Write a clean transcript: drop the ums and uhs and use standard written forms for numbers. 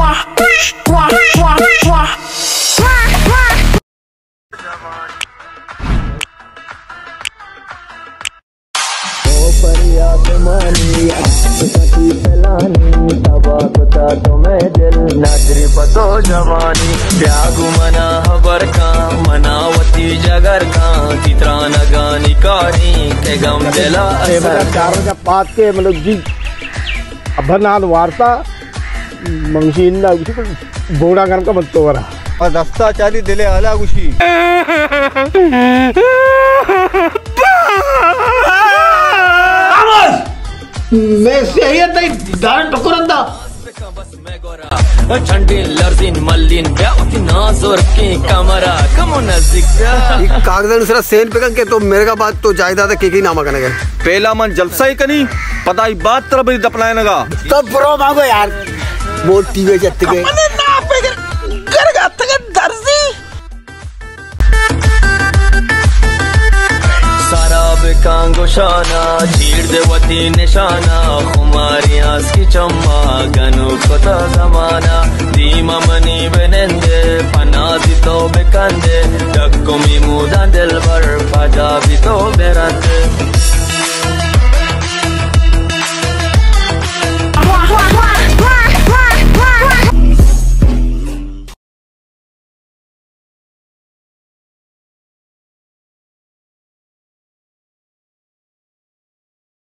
जवानी त्यागु मना हबर का मनावती जगर का चित्रा नगानी कारी के गम दिला चारों का पात के मतलब जी अभनाल वार्ता मंगशीन ना कुछ बोड़ा गरम का बनतो वरा और दस्ता चाली दिले आला कुछी मैं सही नहीं दान टकोरंदा ठंडी लर्जिन मल्लिन ब्यावती नाज़ुर की कमरा कमो नज़दीक कागज़न सरा सेन पे के तो मेरे का बात तो जायदाद के की नामा करेंगे पहला मन जलसा ही कनी पता ही बात तरह भी दपलाए नगा तब प्रो मांगो यार वो टीवी जत्ते के मैंने ना पे कर गाता का दर्जी कांगो शाना चीड़ देवती निशाना खुमारी आस की चम्मा गनु कोता जमाना दीमा मनी बेनेंदे पनाजी तो बेकंदे डक्को मी मुदा दिल बर पाजा भी तो बेरंदे